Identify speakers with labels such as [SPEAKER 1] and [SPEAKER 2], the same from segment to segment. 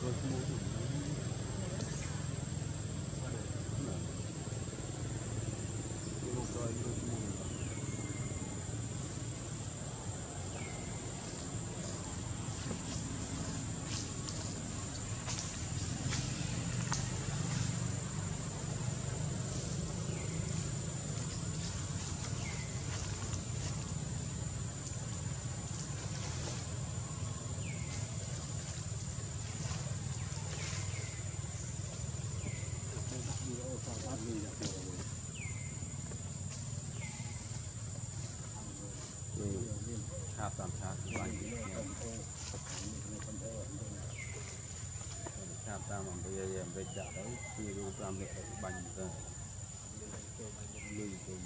[SPEAKER 1] Hạt tạm hạt bánh hạt tạm làm bây giờ em về chợ đấy thì luôn làm được bánh rồi lùi từ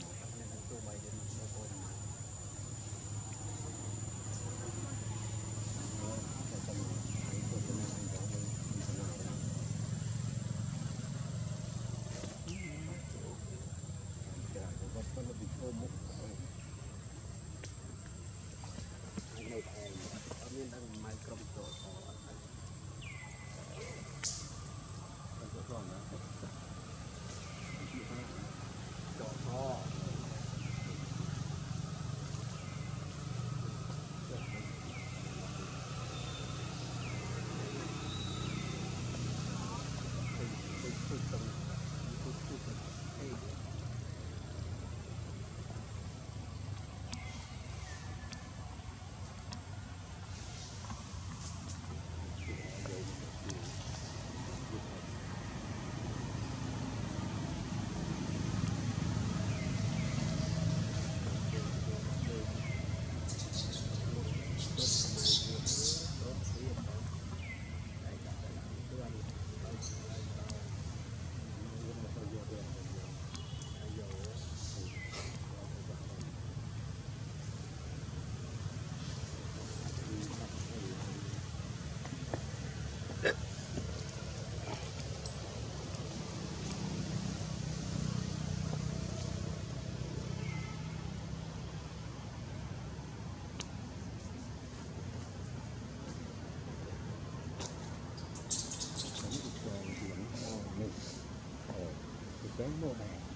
[SPEAKER 2] cái mồ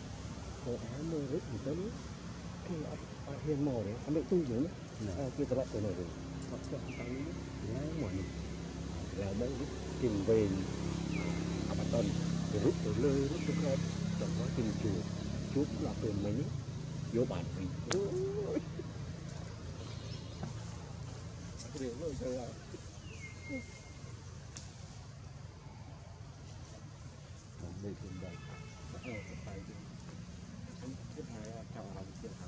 [SPEAKER 2] mồ rất thì tới lúc khi ở hiên mồ đấy anh bị tu dưỡng kia tập cái này rồi tập cho tăng nhái mồ này là mấy lúc tìm về bản thân rồi rút từ lơi rút từ kho trong quá trình chùa chút là từ mấy vô bản mình điều rồi sao à về tiền đầy phải tiếp hai chào lòng tiền hàng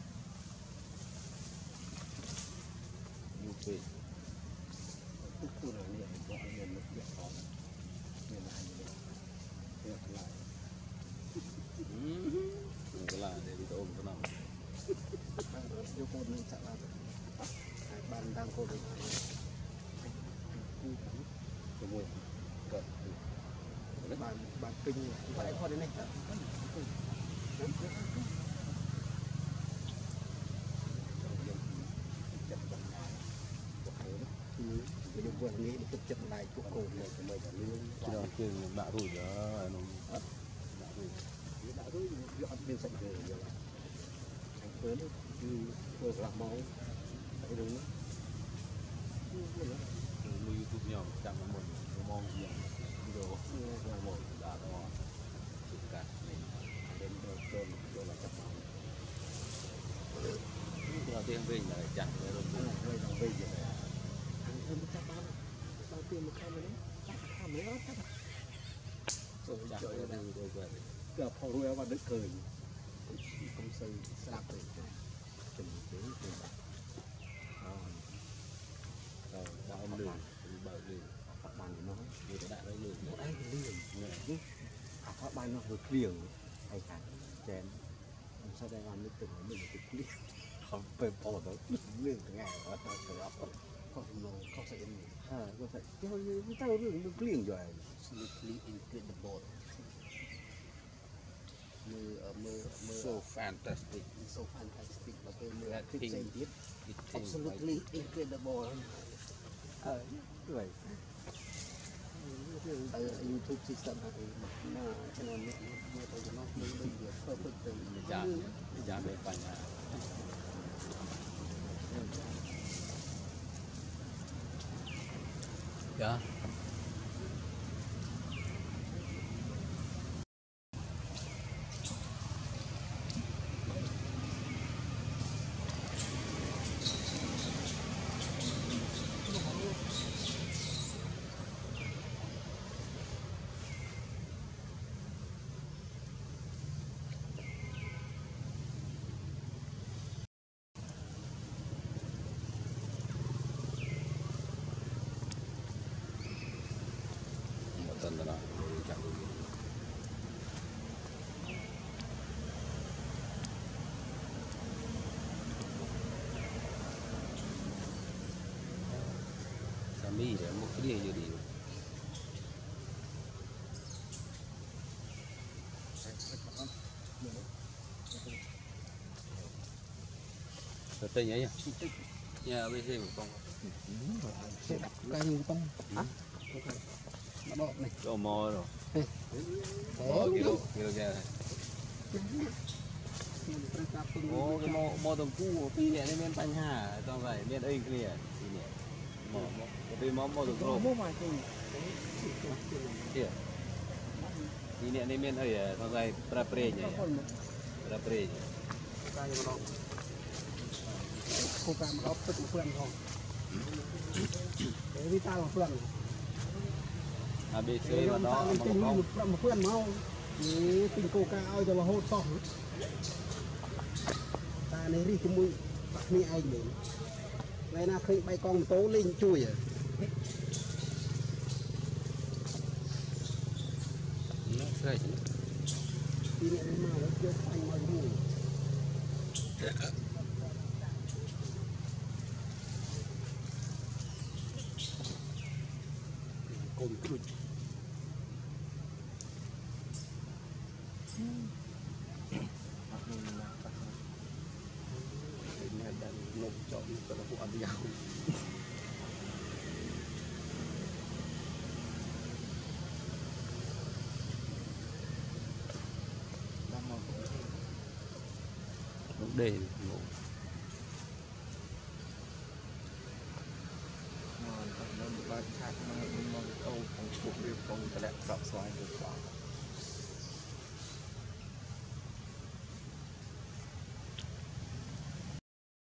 [SPEAKER 2] nhiều tiền tức khu này liền gọi liền một việc khó liền là anh việc lại
[SPEAKER 1] cái là để đi ôm cái nào
[SPEAKER 2] yêu con nên chắc là ban đang cô được cái mùi cỡ bạn kinh phải qua đến này cái đường vườn nghĩ được chậm lại chỗ cổ này của mình là lương
[SPEAKER 1] chỉ là kia đã rồi đó nó
[SPEAKER 2] đã rồi dọn bên sạch về rồi thành phố nó vừa làm máu cái đúng
[SPEAKER 1] nuôi YouTube nhau chẳng là một mong gì đồ là một đã đó cả
[SPEAKER 2] đến cơm rồi là chắc máu
[SPEAKER 1] là tiền về là chẳng rồi
[SPEAKER 2] quay đồng về vậy ăn thêm chắc bao tiền một khăm đấy chắc khăm đấy đó chắc rồi trời ơi
[SPEAKER 1] rồi về
[SPEAKER 2] gặp họ nuôi vào đất cười công xây sạp rồi chừng tiếng chừng
[SPEAKER 1] rồi bao ông lười bởi vì
[SPEAKER 2] các bạn nói
[SPEAKER 1] người đã đấy lười
[SPEAKER 2] một anh liền các bạn nó được liền hay cả chén sao đây làm được từng mình được liền không phải bỏ đó liền từ ngày và tôi phải học không sẽ có thể chứ tao được liền rồi simply incredible
[SPEAKER 1] so fantastic
[SPEAKER 2] và tôi mưa thích xem tiếp absolutely incredible vậy tại YouTube chỉ sẵn là mà cho nên mua tôi cho nó mới bây giờ perfect từ
[SPEAKER 1] giá về phải nhà dạ tuần đó chẳng được Sami để một cái gì đi rồi tên nhỉ nhà bây giờ một con
[SPEAKER 2] cái như tông nó đọt này
[SPEAKER 1] đồ mò rồi kilo ra cái mò tôm cua phi này nên bánh hà trong vậy nên ấy cái này mò vì mò tôm cua ini ni men ấy trong vậy pre nhỉ pre
[SPEAKER 2] cô cam nó tức một phần thôi để đi tao một phần
[SPEAKER 1] ABC mà nó
[SPEAKER 2] một phần mau thì tình cô ca ao cho là hốt xong ta này đi cái mũi bắt mi ai để vậy là khi bay con tố lên chui à đi này mà nó chưa thành mà mùi con cừu ini ada ngocok kalau aku ada yang để ngủ nó ba chặt nó câu còn cuộc việc còn cái